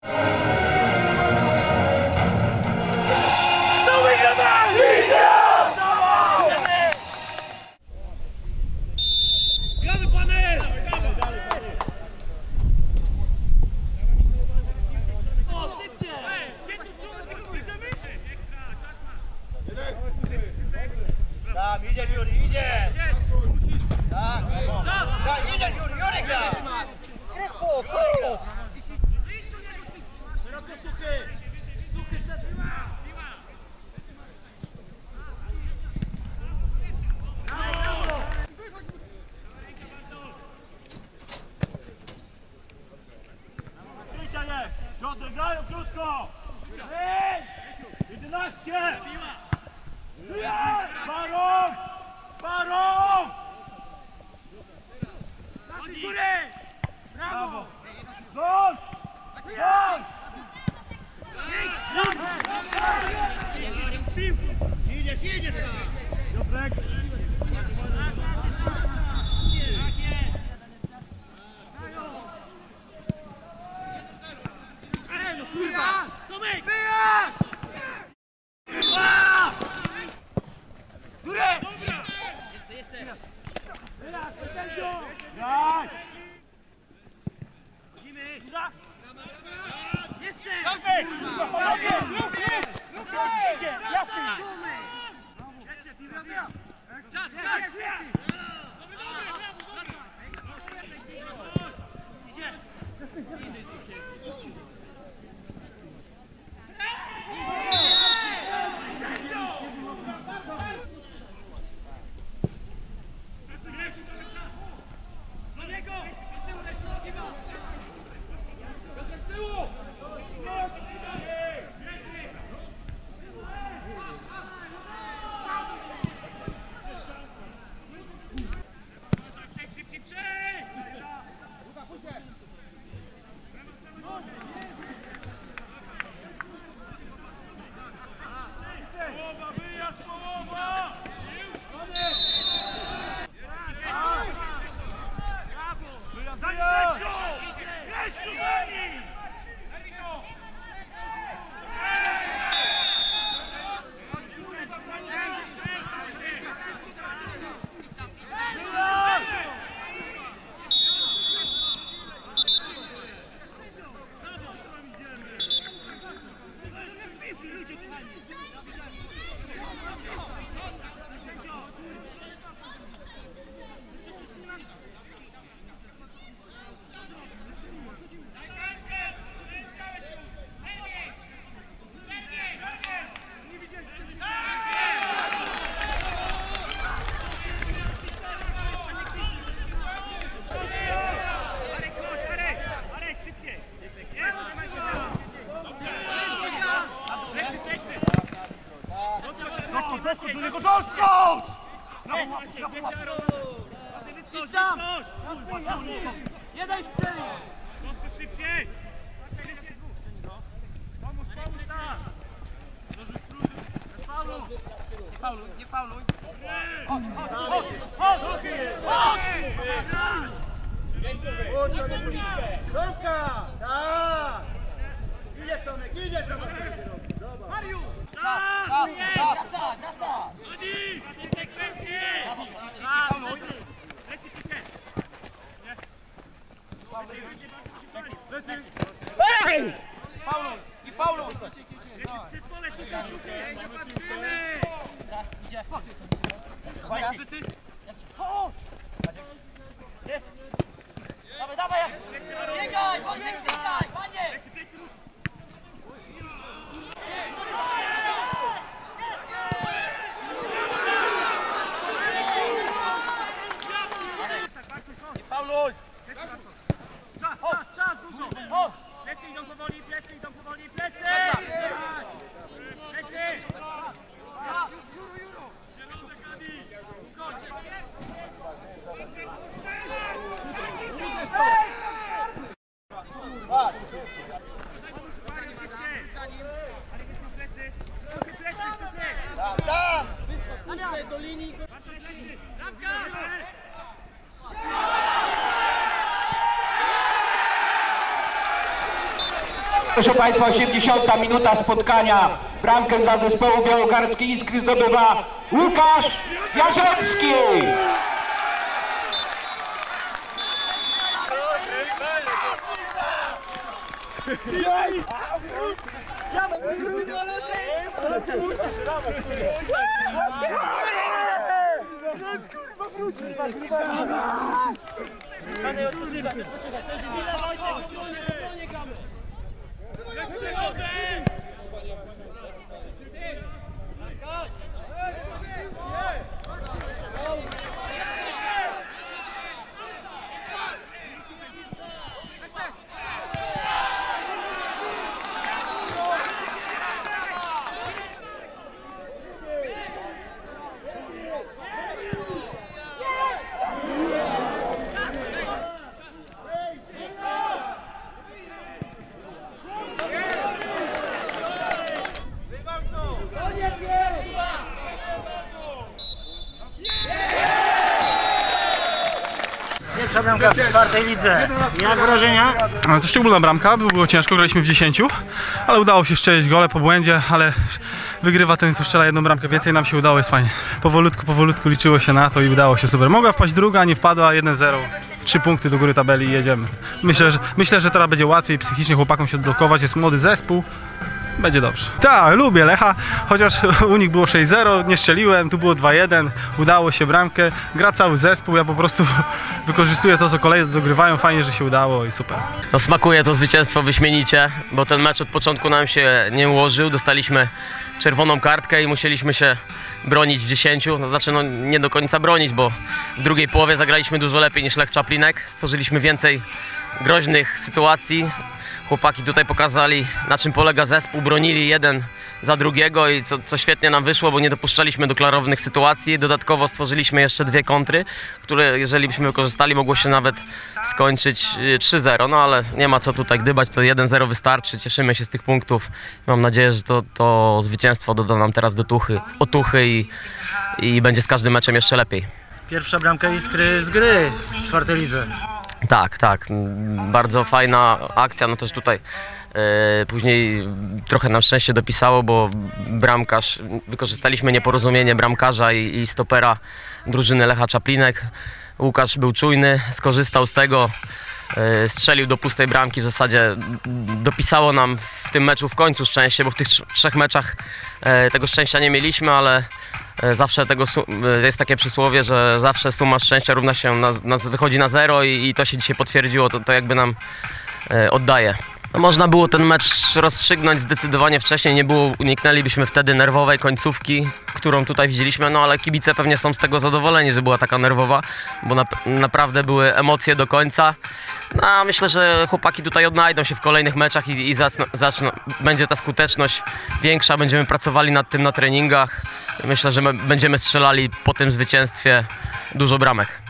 Idziesz, Juri, idzie! Tak, tak, idziesz, Juri, Juri gra! Szeroko suchy! Suchy szedł! Piotr, grają krótko! 11! Baron! Baron! Z góry! Brawo! Rząd! Rząd! Idziesz, idziesz! Piotrek! No kurwa! Tomek! Wyjazd! Górę! Jeszcze! Wyjazd, sędzio! Graj! Chodzimy! Jeszcze! Jasny! Lukas idzie! Jasny! Czas! Doskocz do niego, doskocz! Idź tam! Jeden strzeli! Doskocz szybciej! Pomóż tam! Nie fauluj! Tomka! Tak! Idziesz, Tomek, idziesz! Mariusz! Wraca! Adi! Konsekwentnie! Lecy! Ej! Fauluj! I fauluj! Przed pole, tutaj, tutaj! Nie patrzymy! Idzie! Jest! Dawaj! Biegaj! Wojtek, biegaj! Panie! Fauluj! Czas, dużo! Plecy idą powoli! Plecy! Tam! Wystaw do linii! Proszę Państwa, 80. minuta spotkania. Bramkę dla zespołu Białogardzkiej Iskry zdobywa Łukasz Jarzębski. Pierwsza bramka w czwartej lidze. Jak wrażenia? To szczególna bramka, było ciężko, graliśmy w 10, ale udało się strzelić gole po błędzie, ale wygrywa ten, kto strzela jedną bramkę więcej, nam się udało, jest fajnie. Powolutku liczyło się na to i udało się super. Mogła wpaść druga, nie wpadła, 1-0, 3 punkty do góry tabeli i jedziemy. Myślę, że teraz będzie łatwiej psychicznie chłopakom się odblokować, jest młody zespół. Będzie dobrze. Tak, lubię Lecha, chociaż u nich było 6-0, nie strzeliłem, tu było 2-1, udało się bramkę, gra cały zespół, ja po prostu wykorzystuję to, co koledzy dogrywają, fajnie, że się udało i super. No, smakuje to zwycięstwo wyśmienicie, bo ten mecz od początku nam się nie ułożył, dostaliśmy czerwoną kartkę i musieliśmy się bronić w 10, no znaczy no nie do końca bronić, bo w drugiej połowie zagraliśmy dużo lepiej niż Lech Czaplinek, stworzyliśmy więcej groźnych sytuacji. Chłopaki tutaj pokazali, na czym polega zespół, bronili jeden za drugiego i co świetnie nam wyszło, bo nie dopuszczaliśmy do klarownych sytuacji. Dodatkowo stworzyliśmy jeszcze 2 kontry, które jeżeli byśmy wykorzystali, mogło się nawet skończyć 3-0. No ale nie ma co tutaj gdybać, to 1-0 wystarczy. Cieszymy się z tych punktów. Mam nadzieję, że to zwycięstwo doda nam teraz otuchy i będzie z każdym meczem jeszcze lepiej. Pierwsza bramka Iskry z gry w czwartej lidze. Tak, bardzo fajna akcja, no też tutaj później trochę nam szczęście dopisało, bo bramkarz, wykorzystaliśmy nieporozumienie bramkarza i stopera drużyny Lecha Czaplinek. Łukasz był czujny, skorzystał z tego, strzelił do pustej bramki, w zasadzie dopisało nam w tym meczu w końcu szczęście, bo w tych 3 meczach tego szczęścia nie mieliśmy, ale zawsze jest takie przysłowie, że zawsze suma szczęścia równa się wychodzi na 0 i to się dzisiaj potwierdziło, to jakby nam oddaje. No, można było ten mecz rozstrzygnąć zdecydowanie wcześniej, uniknęlibyśmy wtedy nerwowej końcówki, którą tutaj widzieliśmy, no ale kibice pewnie są z tego zadowoleni, że była taka nerwowa, bo naprawdę były emocje do końca. No, a myślę, że chłopaki tutaj odnajdą się w kolejnych meczach i będzie ta skuteczność większa, będziemy pracowali nad tym na treningach. Myślę, że będziemy strzelali po tym zwycięstwie dużo bramek.